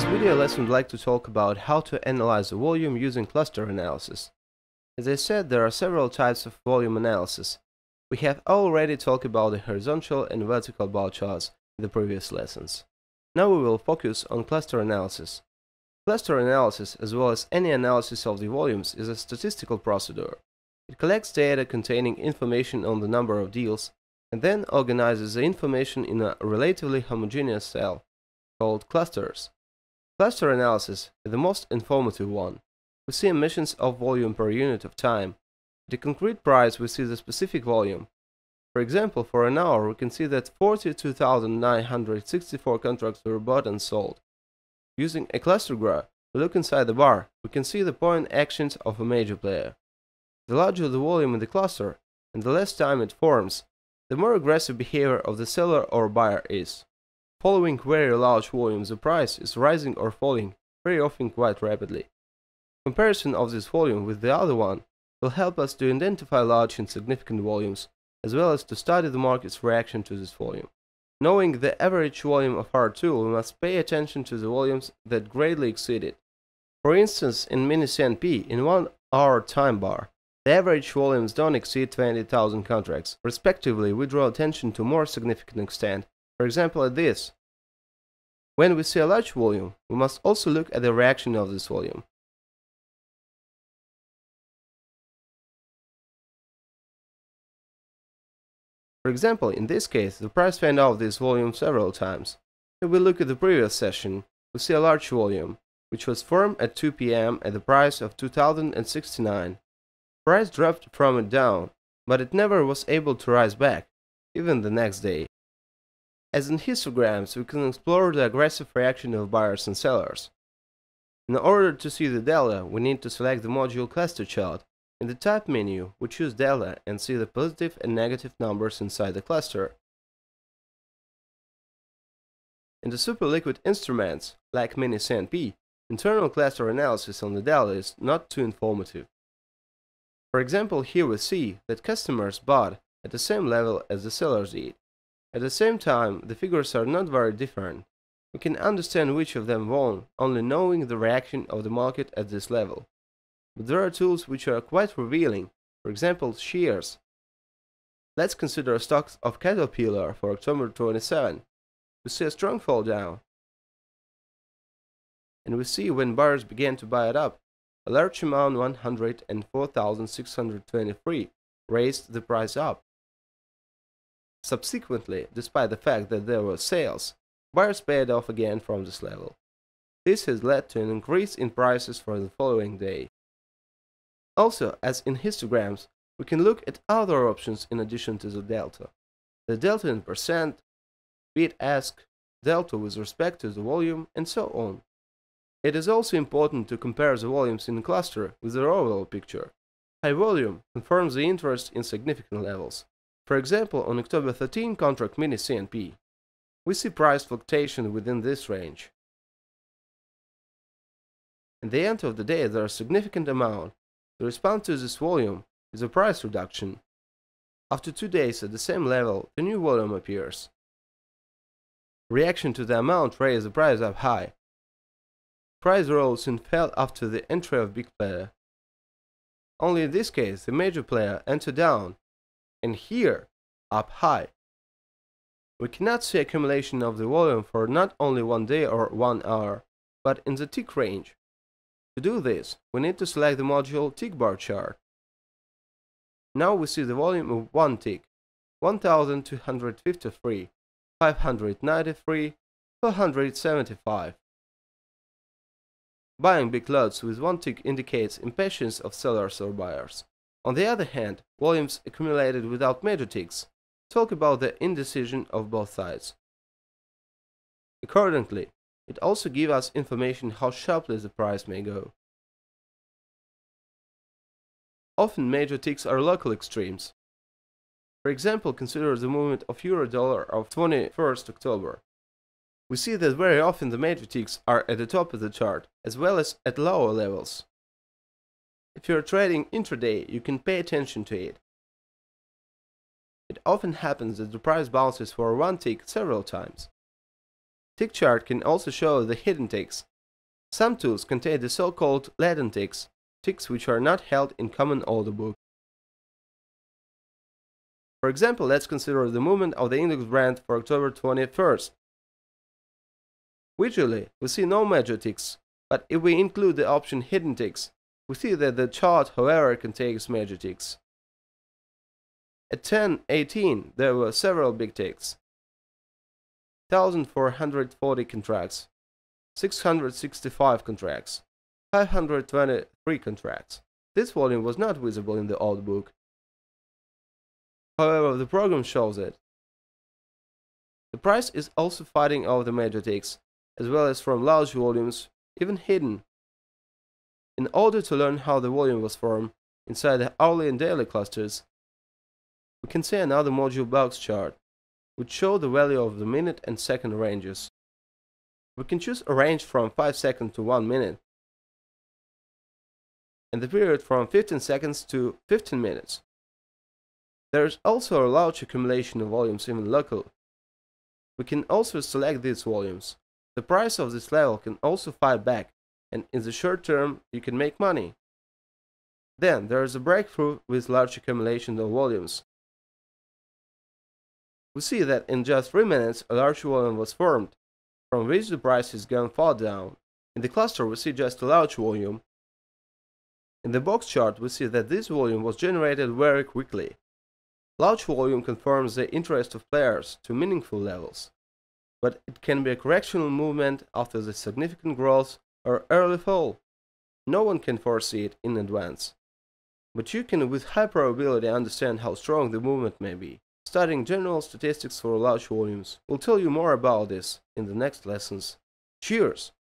this video lesson, I'd like to talk about how to analyze the volume using cluster analysis. As I said, there are several types of volume analysis. We have already talked about the horizontal and vertical bar charts in the previous lessons. Now we will focus on cluster analysis. Cluster analysis, as well as any analysis of the volumes, is a statistical procedure. It collects data containing information on the number of deals, and then organizes the information in a relatively homogeneous cell, called clusters. Cluster analysis is the most informative one. We see emissions of volume per unit of time. At a concrete price, we see the specific volume. For example, for an hour, we can see that 42,964 contracts were bought and sold. Using a cluster graph, we look inside the bar. We can see the point actions of a major player. The larger the volume in the cluster, and the less time it forms, the more aggressive behavior of the seller or buyer is. Following very large volumes, the price is rising or falling, very often quite rapidly. Comparison of this volume with the other one will help us to identify large and significant volumes, as well as to study the market's reaction to this volume. Knowing the average volume of our tool, we must pay attention to the volumes that greatly exceed it. For instance, in mini CNP, in 1 hour time bar, the average volumes don't exceed 20,000 contracts. Respectively, we draw attention to more significant extent. For example, at this. When we see a large volume, we must also look at the reaction of this volume. For example, in this case, the price fanned off this volume several times. If we look at the previous session, we see a large volume, which was formed at 2 p.m. at the price of 2069. Price dropped from it down, but it never was able to rise back, even the next day. As in histograms, we can explore the aggressive reaction of buyers and sellers. In order to see the delta, we need to select the module cluster chart. In the Type menu, we choose delta and see the positive and negative numbers inside the cluster. In the superliquid instruments, like mini CNP, internal cluster analysis on the delta is not too informative. For example, here we see that customers bought at the same level as the sellers did. At the same time, the figures are not very different. We can understand which of them won only knowing the reaction of the market at this level. But there are tools which are quite revealing, for example, shares. Let's consider stocks of Caterpillar for October 27. We see a strong fall down. And we see when buyers began to buy it up, a large amount, 104,623, raised the price up. Subsequently, despite the fact that there were sales, buyers paid off again from this level. This has led to an increase in prices for the following day. Also, as in histograms, we can look at other options in addition to the delta. The delta in percent, bid-ask, delta with respect to the volume, and so on. It is also important to compare the volumes in a cluster with the overall picture. High volume confirms the interest in significant levels. For example, on October 13 contract mini CNP, we see price fluctuation within this range. At the end of the day, there are significant amount. The response to this volume is a price reduction. After 2 days at the same level, the new volume appears. Reaction to the amount raised the price up high. Price rose and fell after the entry of big player. Only in this case, the major player entered down, and here, up high. We cannot see accumulation of the volume for not only 1 day or 1 hour, but in the tick range. To do this, we need to select the module tick bar chart. Now we see the volume of 1 tick, 1,253, 593, 475. Buying big lots with 1 tick indicates impatience of sellers or buyers. On the other hand, volumes accumulated without major ticks talk about the indecision of both sides. Accordingly, it also gives us information how sharply the price may go. Often major ticks are local extremes. For example, consider the movement of euro-dollar of 21st October. We see that very often the major ticks are at the top of the chart, as well as at lower levels. If you are trading intraday, you can pay attention to it. It often happens that the price bounces for one tick several times. Tick chart can also show the hidden ticks, Some tools contain the so-called latent ticks, ticks which are not held in common order book. For example, let's consider the movement of the index brand for October 21st. Visually, we see no major ticks, but if we include the option hidden ticks, we see that the chart, however, contains major ticks. At 10:18, there were several big ticks. 1,440 contracts, 665 contracts, 523 contracts. This volume was not visible in the old book. However, the program shows it. The price is also fighting over the major ticks, as well as from large volumes, even hidden. In order to learn how the volume was formed inside the hourly and daily clusters, we can see another module box chart, which shows the value of the minute and second ranges. We can choose a range from 5 seconds to 1 minute, and the period from 15 seconds to 15 minutes. There is also a large accumulation of volumes even local. We can also select these volumes. The price of this level can also fight back, and in the short term you can make money. Then there is a breakthrough with large accumulation of volumes. We see that in just 3 minutes a large volume was formed, from which the price has gone far down. In the cluster we see just a large volume. In the box chart we see that this volume was generated very quickly. Large volume confirms the interest of players to meaningful levels, but it can be a correctional movement after the significant growth or early fall. No one can foresee it in advance, but you can with high probability understand how strong the movement may be. Studying general statistics for large volumes will tell you more about this in the next lessons. Cheers!